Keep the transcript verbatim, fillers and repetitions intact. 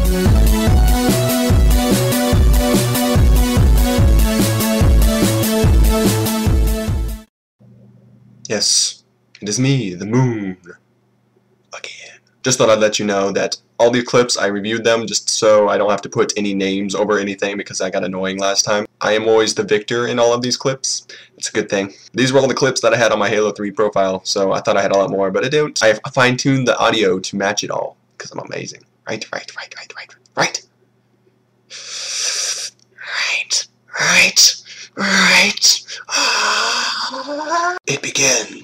Yes, it is me, the moon, again. Just thought I'd let you know that all these clips, I reviewed them just so I don't have to put any names over anything because I got annoying last time. I am always the victor in all of these clips. It's a good thing. These were all the clips that I had on my Halo three profile, so I thought I had a lot more, but I don't. I fine-tuned the audio to match it all because I'm amazing. Right, right, right, right, right, right. Right, right, right. It begins.